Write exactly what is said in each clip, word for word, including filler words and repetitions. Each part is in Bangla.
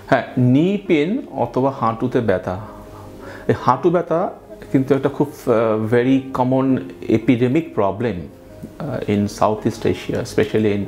হ্যাঁ, নি পেন অথবা হাঁটুতে ব্যথা, এই হাঁটু ব্যথা কিন্তু একটা খুব very common epidemic problem in south east Asia, specially in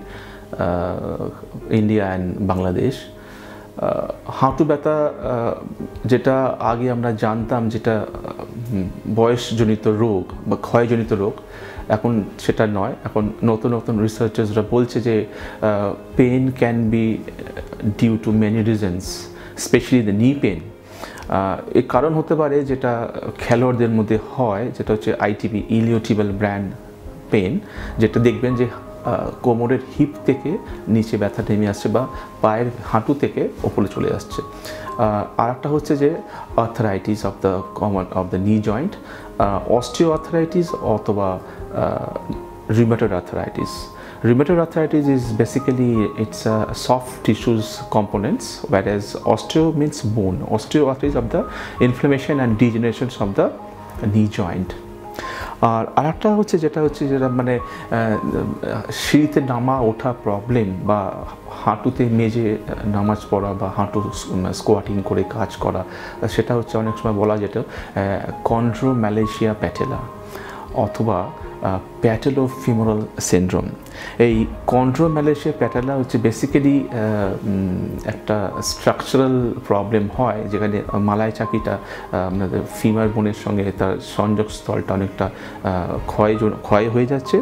India and Bangladesh. হাঁটু ব্যথা যেটা আগে আমরা জানতাম যেটা বয়সজনিত রোগ বা ক্ষয়জনিত রোগ, এখন সেটা নয়। এখন নতুন নতুন রিসার্চার্সরা বলছে যে pain can be due to many reasons, specially the knee pain. এর কারণ হতে পারে যেটা খেলোয়াড়দের মধ্যে হয়, যেটা হচ্ছে আইটিবি, ইলিওটিবিয়াল ব্যান্ড পেন, যেটা দেখবেন যে কোমরের হিপ থেকে নিচে ব্যথা নেমে আসছে বা পায়ের হাঁটু থেকে ওপরে চলে আসছে। আর একটা হচ্ছে যে arthritis of the common of the knee joint, osteo arthritis অথবা rheumatoid arthritis. Rheumatoid arthritis is basically it's a soft tissues components, whereas osteo means bone. Osteoarthritis of the inflammation and degenerations of the knee joint. আর আরেকটা হচ্ছে যেটা হচ্ছে যেটা মানে সিঁড়িতে নামা ওঠা প্রবলেম বা হাঁটুতে মেজে নামাজ পড়া বা হাঁটু স্কোয়াটিং করে কাজ করা, সেটা হচ্ছে অনেক সময় বলা যেত কন্ড্রোম্যালেশিয়া প্যাটেলা অথবা প্যাটেলোফিমোরাল সিনড্রোম। এই কন্ড্রোম্যালেশিয়া প্যাটেলা হচ্ছে বেসিক্যালি একটা স্ট্রাকচারাল প্রবলেম হয়, যেখানে মালাই চাকিটা আপনাদের ফিমার বোনের সঙ্গে তার সংযোগস্থলটা অনেকটা ক্ষয় ক্ষয় হয়ে যাচ্ছে।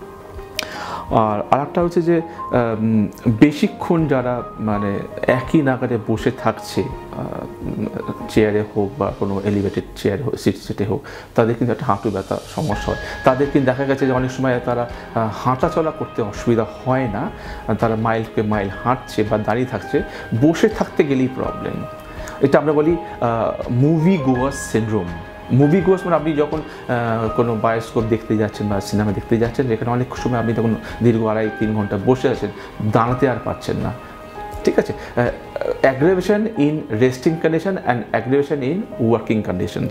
আর আরেকটা হচ্ছে যে বেশিক্ষণ যারা মানে একই নাগারে বসে থাকছে, চেয়ারে হোক বা কোনো এলিভেটেড চেয়ার সিট সিটে হোক, তাদের কিন্তু একটা হাঁটু ব্যথা সমস্যা হয়। তাদের কিন্তু দেখা গেছে যে অনেক সময় তারা হাঁটা চলা করতে অসুবিধা হয় না, তারা মাইলকে মাইল হাঁটছে বা দাঁড়িয়ে থাকছে, বসে থাকতে গেলেই প্রবলেম। এটা আমরা বলি movie goers syndrome. Movie goers মানে আপনি যখন কোনো বায়োস্কোপ দেখতে যাচ্ছেন বা সিনেমা দেখতে যাচ্ছেন, যেখানে অনেক সময় আপনি তখন দীর্ঘ আড়াই তিন ঘন্টা বসে আছেন, দাঁড়াতে আর পারছেন না, ঠিক আছে। Aggravation in resting condition and aggravation in working conditions.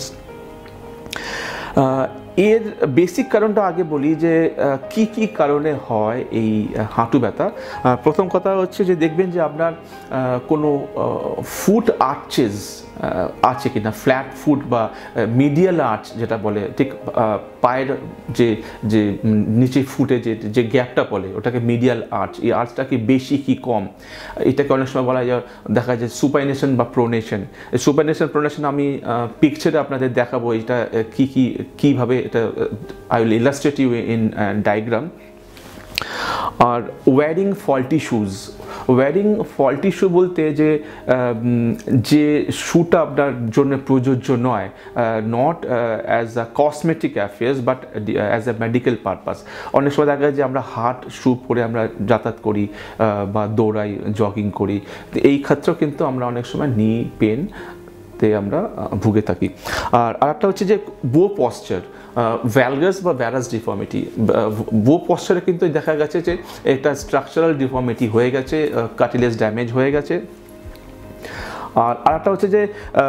এর বেসিক কারণটা আগে বলি যে কি কি কারণে হয় এই হাঁটু ব্যথা। প্রথম কথা হচ্ছে যে দেখবেন যে আপনার কোনো ফুট আর্চেস আছে কিনা, ফ্ল্যাট ফুট বা মিডিয়াল আর্চ যেটা বলে, ঠিক পায়ের যে যে নিচে ফুটে যে যে গ্যাপটা বলে ওটাকে মিডিয়াল আর্চ। এই আর্চটা কি বেশি কি কম, এটাকে অনেক সময় বলা যায় দেখা যায় সুপাইনেশন বা প্রোনেশন। এই সুপাইনেশন প্রোনেশন আমি পিকচারে আপনাদের দেখাবো এটা কি কি কীভাবে এটা I will illustrate you in diagram. আর wearing faulty shoes, wearing faulty shoe বলতে যে যে শুটা আপনার জন্য প্রযোজ্য নয়, not as a cosmetic affairs but as a medical purpose. অনেক সময় দেখা যায় যে আমরা হাট শু পরে আমরা যাতায়াত করি বা দৌড়াই, জগিং করি, তো এই ক্ষেত্রেও কিন্তু আমরা অনেক সময় নি পেন তে আমরা ভুগে থাকি। আর আরেকটা হচ্ছে যে বো পশ্চার, ভ্যালগাস বা ভ্যারাস ডিফর্মিটি। বো পশ্চারে কিন্তু দেখা গেছে যে একটা স্ট্রাকচারাল ডিফর্মিটি হয়ে গেছে, কার্টিলেজ ড্যামেজ হয়ে গেছে। আর আরেকটা হচ্ছে যে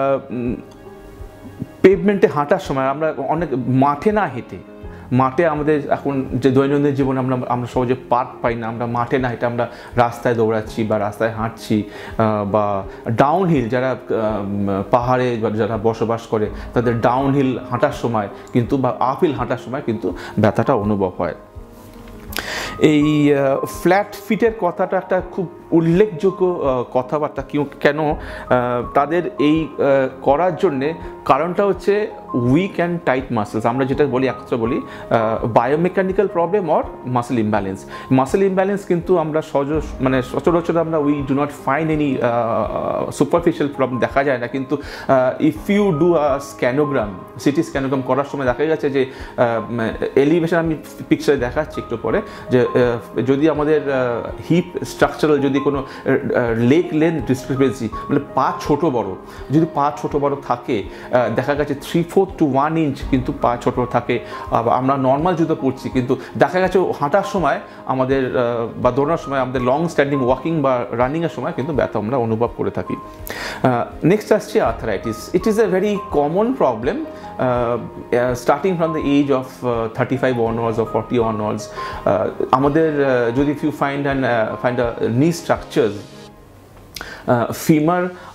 পেভমেন্টে হাঁটার সময় আমরা অনেক মাঠে না হেঁটে, মাঠে আমাদের এখন যে দৈনন্দিন জীবনে আমরা আমরা সহজে পার্ক পাই না, আমরা মাঠে না হেঁটে আমরা রাস্তায় দৌড়াচ্ছি বা রাস্তায় হাঁটছি, বা ডাউন হিল যারা পাহাড়ে যারা বসবাস করে তাদের ডাউন হিল হাঁটার সময় কিন্তু বা আপ হিল হাঁটার সময় কিন্তু ব্যথাটা অনুভব হয়। এই ফ্ল্যাট ফিটের কথাটা একটা খুব উল্লেখযোগ্য কথাবার্তা। কেন তাদের এই করার জন্যে কারণটা হচ্ছে উইক অ্যান্ড টাইট মাসেলস। আমরা যেটা বলি একত্রে বলি biomechanical problem or muscle imbalance. Muscle imbalance কিন্তু আমরা সহজ মানে সচরাচর আমরা we do not find any superficial problem, দেখা যায় না। কিন্তু if you do a scanogram, CT scanogram করার সময় দেখা গেছে যে এলিভেশন, আমি পিকচারে দেখাচ্ছি একটু পরে, যে যদি আমাদের হিপ স্ট্রাকচারাল যদি কোনো লেগ লেন্থ ডিসক্রিপেন্সি মানে পা ছোট বড়, যদি পা ছোট বড় থাকে, দেখা গেছে three fourth to one inch কিন্তু পা ছোট থাকে, আমরা নর্মাল জুতো পরছি কিন্তু দেখা গেছে হাঁটার সময় আমাদের বা দৌড়ানোর সময় আমাদের লং স্ট্যান্ডিং ওয়াকিং বা রানিংয়ের সময় কিন্তু ব্যথা আমরা অনুভব করে থাকি। নেক্সট আসছে arthritis. It is a very common problem starting from the age of thirty five onwards or forty onwards. আমাদের যদি if you find and find a knee structures, femur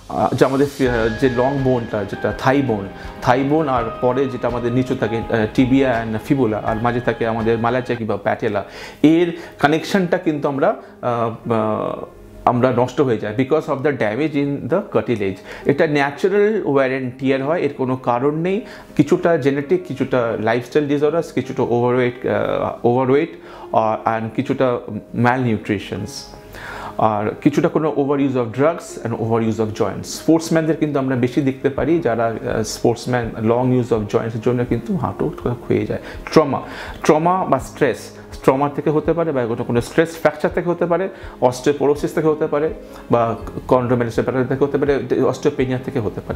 যে আমাদের যে লং বোনটা যেটা থাই বোন থাই বোন আর পরে যেটা আমাদের নিচু থাকে টিবিয়া অ্যান্ড ফিবুলা আর মাঝে থাকে আমাদের মালাচাকি বা প্যাটেলা, এর কানেকশনটা কিন্তু আমরা আমরা নষ্ট হয়ে যায় because of the damage in the cartilage. এটা ন্যাচারাল ওয়্যার অ্যান্ড টিয়ার হয়, এর কোনো কারণ নেই। কিছুটা জেনেটিক, কিছুটা লাইফস্টাইল ডিসঅর্ডার্স, কিছুটা ওভারওয়েট ওভারওয়েট অ্যান্ড কিছুটা ম্যালনিউট্রিশনস, আর কিছুটা কোনো over use of drugs and over use of joints. স্পোর্টসম্যানদের কিন্তু আমরা বেশি দেখতে পারি যারা স্পোর্টসম্যান লং ইউজ অফ জয়েন্টসের জন্য কিন্তু হাঁটু ক্ষয়ে যায়। ট্রমা ট্রমা বা স্ট্রেস, ট্রমা থেকে হতে পারে বা কোনো স্ট্রেস ফ্র্যাকচার থেকে হতে পারে, অস্টিওপোরোসিস থেকে হতে পারে বা কন্ড্রোমেলাইসিস থেকে হতে পারে, অস্টিওপেনিয়া থেকে হতে পারে।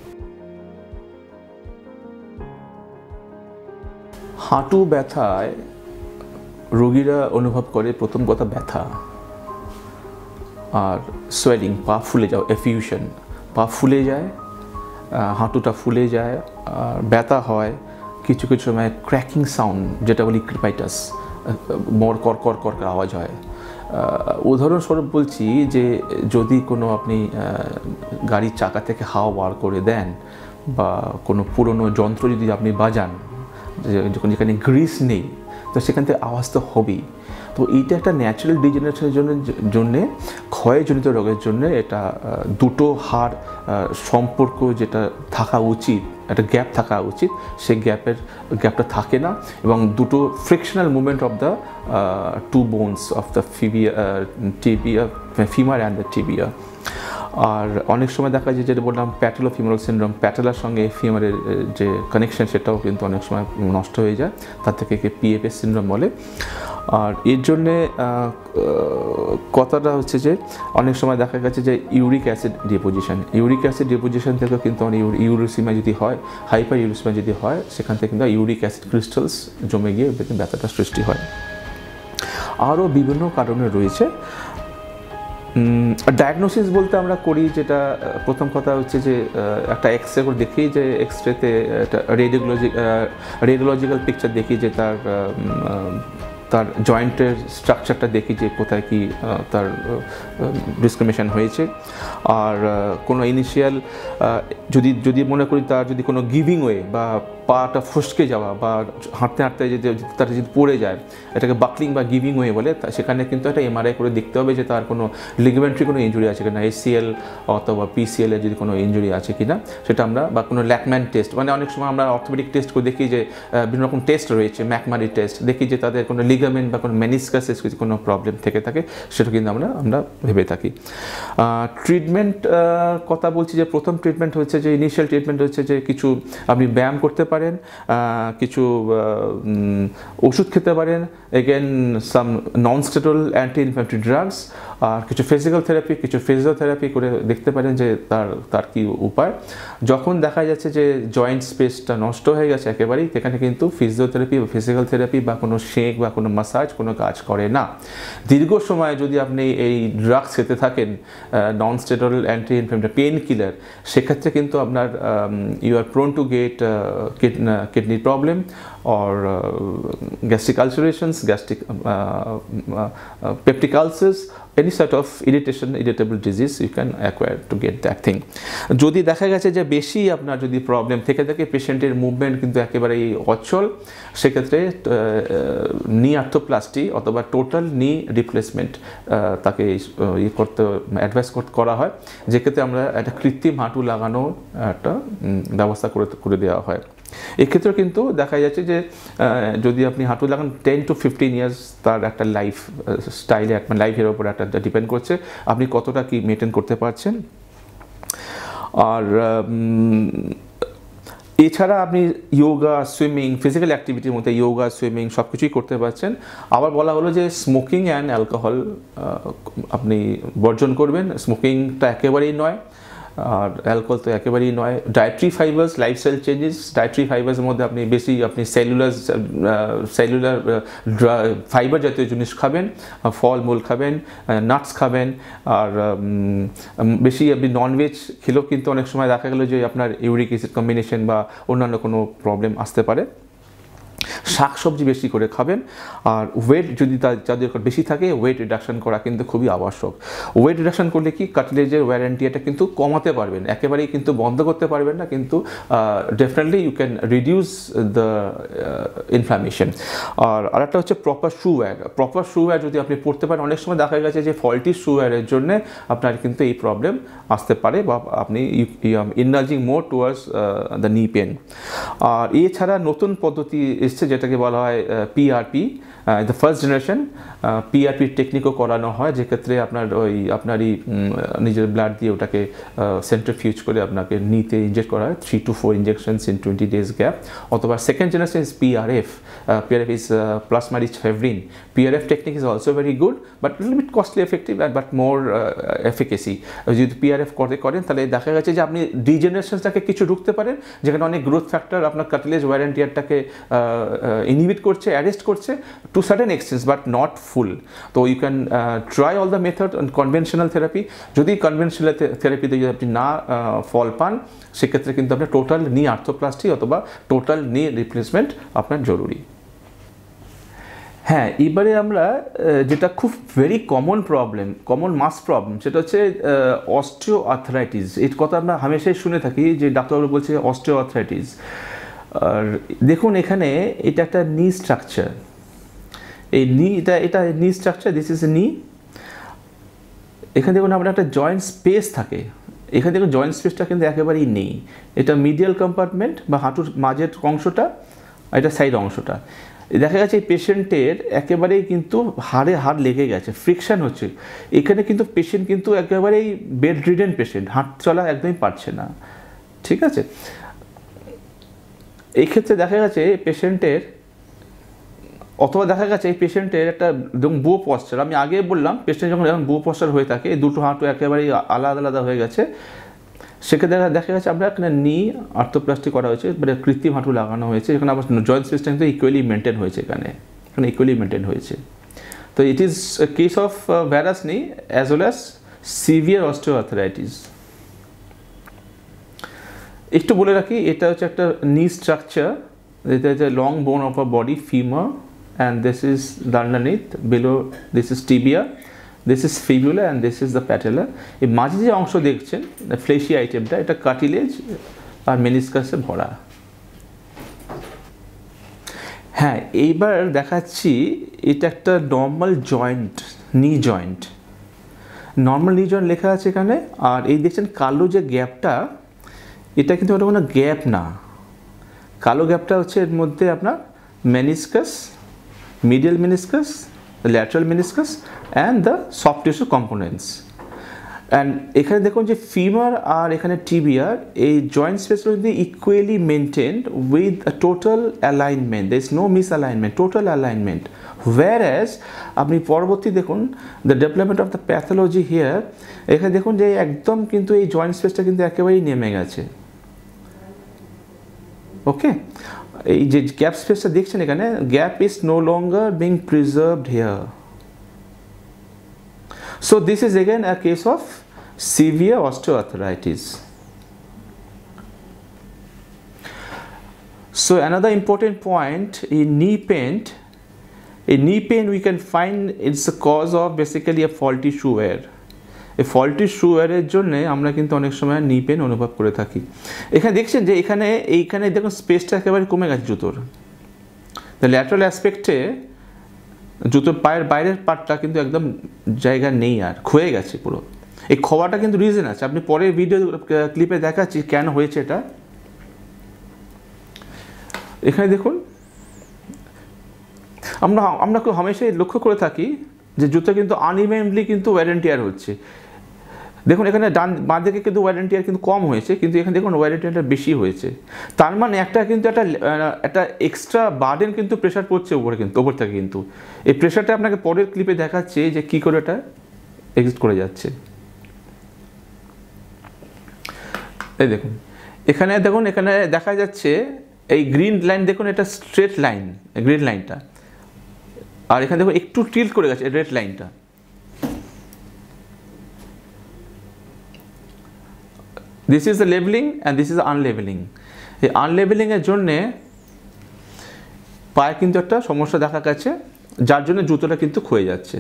হাঁটু ব্যথায় রোগীরা অনুভব করে প্রথম কথা ব্যথা আর সোয়েলিং, পা ফুলে যাও, এফিউশন, পা ফুলে যায়, হাঁটুটা ফুলে যায় আর ব্যথা হয়। কিছু কিছু সময় ক্র্যাকিং সাউন্ড যেটা বলি ক্রিপাইটাস, মর কর কর কর আওয়াজ হয়। উদাহরণস্বরূপ বলছি যে যদি কোনো আপনি গাড়ির চাকা থেকে হাওয়া বার করে দেন বা কোনো পুরনো যন্ত্র যদি আপনি বাজান যখন যেখানে গ্রিস নেই তো সেখান থেকে আওয়াজ তো হবেই। তো এইটা একটা ন্যাচারাল ডিজেনারেশনের জন্য জন্যে ক্ষয়জনিত রোগের জন্য এটা দুটো হাড় সম্পর্ক যেটা থাকা উচিত, একটা গ্যাপ থাকা উচিত, সেই গ্যাপের গ্যাপটা থাকে না এবং দুটো frictional movement of the two bones of the fibula tibia femur and the tibia. আর অনেক সময় দেখা যায় যেটা বললাম প্যাটেলো ফিমোরাল সিনড্রোম, প্যাটেলার সঙ্গে ফিমারের যে কানেকশন সেটাও কিন্তু অনেক সময় নষ্ট হয়ে যায়, তার থেকে পিএফএস সিনড্রোম বলে। আর এর জন্যে কথাটা হচ্ছে যে অনেক সময় দেখা গেছে যে uric acid deposition, uric acid deposition থেকেও কিন্তু অনেক ইউরোসিমা যদি হয়, হাইপার ইউরোসিমা যদি হয়, সেখান থেকে কিন্তু ইউরিক অ্যাসিড ক্রিস্টালস জমে গিয়ে ব্যথাটা সৃষ্টি হয়। আরও বিভিন্ন কারণে রয়েছে। ডায়াগনোসিস বলতে আমরা করি যেটা প্রথম কথা হচ্ছে যে একটা এক্স রে করে দেখি, যে এক্স রেতে একটা রেডিওলজি রেডিওলজিক্যাল পিকচার দেখি যে তার তার জয়েন্টের স্ট্রাকচারটা দেখি যে কোথায় কি তার ডিসক্রিমিনেশন হয়েছে। আর কোনো ইনিশিয়াল যদি যদি মনে করি তার যদি কোনো গিভিং ওয়ে বা পাটা ফসকে যাওয়া বা হাঁটতে হাঁটতে যদি তার যদি পড়ে যায়, এটাকে বাকলিং বা গিভিং ওয়ে বলে, সেখানে কিন্তু একটা এমআরআই করে দেখতে হবে যে তার কোনো লিগামেন্টারি কোনো ইঞ্জুরি আছে কিনা, এসিএল অথবা পিসিএল এর যদি কোনো ইঞ্জুরি আছে কিনা সেটা আমরা, বা কোনো ল্যাকম্যান টেস্ট, মানে অনেক সময় আমরা অর্থোপেডিক টেস্ট করে দেখি যে বিভিন্ন রকম টেস্ট রয়েছে, ম্যাকমারি টেস্ট, দেখি যে তাদের কোনো লিগামেন্ট বা কোনো মেনিসকাসের কোনো প্রবলেম থেকে থাকে, সেটা কিন্তু আমরা আমরা ভেবে থাকি। ট্রিটমেন্ট কথা বলছি যে প্রথম ট্রিটমেন্ট হচ্ছে যে ইনিশিয়াল ট্রিটমেন্ট হচ্ছে যে কিছু আপনি ব্যায়াম করতে পারেন, কিছু ওষুধ খেতে পারেন, again some non steroid anti inflammatory drugs, আর কিছু ফিজিক্যাল থেরাপি, কিছু ফিজিওথেরাপি করে দেখতে পারেন যে তার তার কী উপায়। যখন দেখা যাচ্ছে যে জয়েন্ট স্পেসটা নষ্ট হয়ে গেছে একেবারেই, সেখানে কিন্তু ফিজিওথেরাপি বা ফিজিক্যাল থেরাপি বা কোনো শেক বা কোনো মাসাজ কোনো কাজ করে না। দীর্ঘ সময় যদি আপনি এই ড্রাগস খেতে থাকেন, non steroid anti inflammatory pain killer, সেক্ষেত্রে কিন্তু আপনার you are prone to get kidney problem or uh, gastric ulcerations, gastric uh, uh, uh, peptic ulcers, any sort of irritation, irritable disease you can acquire to get that thing. যদি দেখা গেছে যে বেশি আপনার যদি প্রবলেম থেকে থাকে, পেশেন্টের মুভমেন্ট কিন্তু একেবারেই অচল, সেক্ষেত্রে নি আর্থোপ্লাস্টি অথবা টোটাল নি রিপ্লেসমেন্ট তাকে ই করতে অ্যাডভাইস করা হয়, যেক্ষেত্রে আমরা একটা কৃত্রিম হাঁটু লাগানো একটা ব্যবস্থা করে করে দেওয়া হয়। এক্ষেত্রে কিন্তু দেখা যাচ্ছে যে যদি আপনি হাঁটু লাগান টেন টু ফিফটিন ইয়ার্স তার একটা লাইফ স্টাইলে, একটা লাইফের ওপর একটা ডিপেন্ড করছে আপনি কতটা কি মেনটেন করতে পারছেন। আর এছাড়া আপনি যোগা, সুইমিং, ফিজিক্যাল অ্যাক্টিভিটির মধ্যে যোগা, সুইমিং সব কিছুই করতে পারছেন। আবার বলা হলো যে স্মোকিং অ্যান্ড অ্যালকোহল আপনি বর্জন করবেন, স্মোকিংটা একেবারেই নয় আর অ্যালকোহল তো একেবারেই নয়। Dietary fibres, lifestyle changes, dietary ফাইবার্সের মধ্যে আপনি বেশি আপনি সেলুলার সেলুলার ফাইবার জাতীয় জিনিস খাবেন, ফল মূল খাবেন, নাটস খাবেন। আর বেশি আপনি ননভেজ খেলেও কিন্তু অনেক সময় দেখা গেলো যে আপনার ইউরিক অ্যাসিড কম্বিনেশন বা অন্যান্য কোনো প্রবলেম আসতে পারে। শাকসবজি বেশি করে খাবেন, আর ওয়েট যদি যাদের বেশি থাকে ওয়েট রিডাকশন করা কিন্তু খুবই আবশ্যক। ওয়েট রিডাকশন করলে কি কার্টিলেজের ওয়ারেন্টিটা কিন্তু কমাতে পারবেন, একেবারেই কিন্তু বন্ধ করতে পারবেন না, কিন্তু definitely you can reduce the inflammation. আর আরেকটা হচ্ছে proper shoe wear. Proper shoe wear যদি আপনি পড়তে পারেন, অনেক সময় দেখা গেছে যে ফল্টি শু ওয়্যারের জন্য আপনার কিন্তু এই প্রবলেম আসতে পারে, বা আপনি indulging more towards the knee pain. আর এছাড়া নতুন পদ্ধতি এসছে যেটাকে বলা হয় পিআরপি, দ্য ফার্স্ট জেনারেশন। পিআরপির টেকনিকও করানো হয়, যেক্ষেত্রে আপনার ওই আপনারই নিজের ব্লাড দিয়ে ওটাকে সেন্ট্রিফিউজ করে আপনাকে নিতে ইনজেক্ট করা হয়, three to four injections in twenty days gap. অথবা second generation is PRF. PRF is plasma rich fibrin. PRF technique is also very good, but little bit costly effective but more efficacy. যদি পিআরএফ করে করেন তাহলে দেখা গেছে যে আপনি ডিজেনারেশনটাকে কিছু ঢুকতে পারেন, যেখানে অনেক গ্রোথ ফ্যাক্টর আপনার কার্টিলেজ ওয়ারেন্টিয়ারটাকে ইনহিবিট করছে, অ্যারেস্ট করছে to certain extent, but not full. তো you can try all the method on conventional therapy. যদি কনভেনশনাল থেরাপিতে যদি আপনি না ফল পান, সেক্ষেত্রে কিন্তু আপনার টোটাল নি আর্থোপ্লাস্টি অথবা টোটাল নি রিপ্লেসমেন্ট আপনার জরুরি। হ্যাঁ, এবারে আমরা যেটা খুব very common problem, common mass problem, সেটা হচ্ছে অস্টিও আর্থ্রাইটিস। এর কথা আমরা হামেশাই শুনে থাকি যে ডাক্তারবাবু বলছে অস্টিও আর্থ্রাইটিস। আর দেখুন এখানে এটা একটা নি স্ট্রাকচার, এই নি এটা এটা নি স্ট্রাকচার, দিস ইজ নি। এখানে দেখুন আমরা একটা জয়েন্ট স্পেস থাকে, এখানে দেখুন জয়েন্ট স্পেসটা কিন্তু একেবারেই নেই। এটা মিডিয়াল কম্পার্টমেন্ট বা হাঁটুর মাঝের অংশটা, এটা সাইড অংশটা। দেখা গেছে এই পেশেন্টের একেবারেই কিন্তু হাড়ে হাড় লেগে গেছে, ফ্রিকশান হচ্ছে। এখানে কিন্তু পেশেন্ট কিন্তু একেবারেই বেড রিডেন পেশেন্ট, হাঁট চলা একদমই পারছে না, ঠিক আছে। এই ক্ষেত্রে দেখা গেছে পেশেন্টের, অথবা দেখা গেছে এই পেশেন্টের একটা বো পশ্চার। আমি আগে বললাম পেশেন্ট যখন এরকম বো পশ্চার হয়ে থাকে, দুটো হাঁটু একেবারেই আলাদা আলাদা হয়ে গেছে, সেক্ষেত্রে দেখা দেখা গেছে আমরা এখানে নি আর্থোপ্লাস্টি করা হয়েছে, মানে কৃত্রিম হাঁটু লাগানো হয়েছে, এখানে আবার জয়েন্ট স্পেসটা কিন্তু ইকুয়ালি মেনটেন হয়েছে, এখানে এখানে ইকুয়ালি মেনটেন হয়েছে। তো it is case of varus knee as well as severe osteoarthritis. একটু বলে রাখি, এটা হচ্ছে একটা নি স্ট্রাকচার, এটা হচ্ছে long bone of a body, femur, and this is the underneath, below this is tibia, this is fibula and this is the patella. এই মাঝে যে অংশ দেখছেন ফ্লেশি আইটেমটা, এটা কার্টিলেজ আর মেনিসকাসে ভরা। হ্যাঁ, এইবার দেখাচ্ছি এটা একটা normal joint, knee joint, normal knee joint লেখা আছে এখানে। আর এই দেখছেন কালো যে গ্যাপটা, এটা কিন্তু ওটা কোনো গ্যাপ না, কালো গ্যাপটা হচ্ছে এর মধ্যে আপনার meniscus, medial meniscus, the lateral meniscus and the soft tissue components. And এখানে দেখুন যে ফিমার আর এখানে টিবিয়ার এই জয়েন্ট স্পেসগুলো কিন্তু equally maintained with a total alignment, there is no misalignment, total alignment. Whereas আপনি পরবর্তী দেখুন the development of the pathology here, এখানে দেখুন যে একদম কিন্তু এই জয়েন্ট স্পেসটা কিন্তু একেবারেই নেমে গেছে, ওকে। এই যে গ্যাপ স্পেসটা দেখছেন এখানে, gap is no longer being preserved here. So this is again a case of severe osteoarthritis. So another important point in knee pain, in knee pain we can find it's a cause of basically a faulty shoe wear. এই ফল্টি শু ওয়্যারের জন্যে আমরা কিন্তু অনেক সময় নি পেন অনুভব করে থাকি। এখানে দেখছেন যে এখানে এইখানে দেখুন স্পেসটা একেবারে কমে গেছে জুতোর, দ্য ল্যাটারাল অ্যাসপেক্টে জুতোর পায়ের বাইরের পার্টটা কিন্তু একদম জায়গা নেই, আর ক্ষয়ে গেছে পুরো। এই খোয়াটা কিন্তু রিজন আছে, আপনি পরের ভিডিও ক্লিপে দেখাচ্ছি কেন হয়েছে এটা। এখানে দেখুন আমরা আমরা খুব হামেশাই লক্ষ্য করে থাকি যে জুতো কিন্তু আনইভেনলি কিন্তু ওয়ারেন্টিয়ার হচ্ছে। দেখুন এখানে ডান বাঁ দিকে কিন্তু ওয়ারেন্টিয়ার কিন্তু কম হয়েছে, কিন্তু এখানে দেখুন ওয়ারেন্টিয়ারটা বেশি হয়েছে। তার মানে একটা কিন্তু একটা একটা এক্সট্রা বার্ডেন কিন্তু প্রেশার পড়ছে উপরে, কিন্তু ওপর থেকে কিন্তু এই প্রেশারটা আপনাকে পরের ক্লিপে দেখাচ্ছে যে কী করে এটা এক্সিস্ট করে যাচ্ছে। এই দেখুন এখানে দেখুন এখানে দেখা যাচ্ছে এই গ্রিন লাইন, দেখুন এটা স্ট্রেট লাইন, গ্রিন লাইনটা, আর এখানে দেখুন একটু টিল্ট করে গেছে রেড লাইনটা। This is the levelling and this is unlevelling. এই আনলেভেলিংয়ের জন্যে পায়ে কিন্তু একটা সমস্যা দেখা গেছে, যার জন্য জুতোটা কিন্তু ক্ষয়ে যাচ্ছে।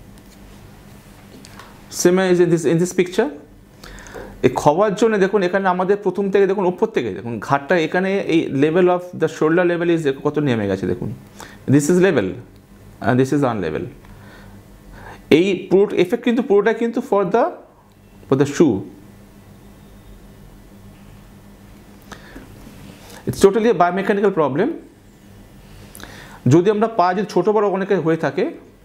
Same is in this in this picture. এই খাওয়ার জন্য দেখুন এখানে আমাদের প্রথম থেকে দেখুন উপর থেকে দেখুন ঘাটটা এখানে এই level of the shoulder level is কত নেমে গেছে দেখুন, this is level and this is unlevel. এই পুরো এফেক্ট কিন্তু পুরোটা কিন্তু for the for the shoe. It's totally a biomechanical problem. যদি আমরা পা যদি ছোটো বড়ো অনেকে হয়ে থাকে,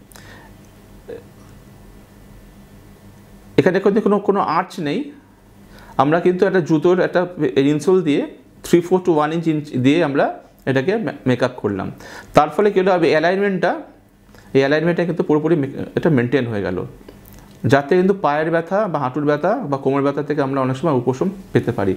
এখানে কিন্তু কোনো কোনো আর্চ নেই, আমরা কিন্তু একটা জুতোর একটা ইনসোল দিয়ে three four two one inch inch দিয়ে আমরা এটাকে মেকআপ করলাম। তার ফলে কী হলো, অ্যালাইনমেন্টটা এই অ্যালাইনমেন্টটা কিন্তু পুরোপুরি এটা মেনটেন হয়ে গেল, যাতে কিন্তু পায়ের ব্যথা বা হাঁটুর ব্যথা বা কোমর ব্যথা থেকে আমরা অনেক সময় উপশম পেতে পারি।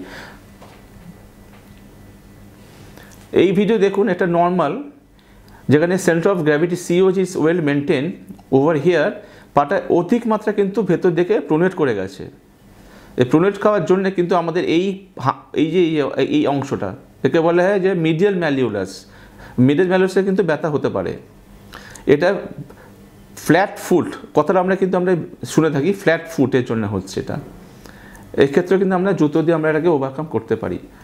এই ভিডিও দেখুন, এটা নর্মাল, যেখানে centre of gravity COG is well maintain, over here পাটা অধিক মাত্রা কিন্তু ভেতর দিকে প্রোনেট করে গেছে। এই প্রোনেট খাওয়ার জন্য কিন্তু আমাদের এই এই যে এই অংশটা একে বলা হয় যে মিডিয়াল ম্যালিউলাস, মিডিয়াল ম্যালিউলাসে কিন্তু ব্যথা হতে পারে। এটা ফ্ল্যাট ফুট কথাটা আমরা কিন্তু আমরা শুনে থাকি, ফ্ল্যাট ফুটের জন্য হচ্ছে এটা। এক্ষেত্রে কিন্তু আমরা জুতো দিয়ে আমরা এটাকে ওভারকাম করতে পারি।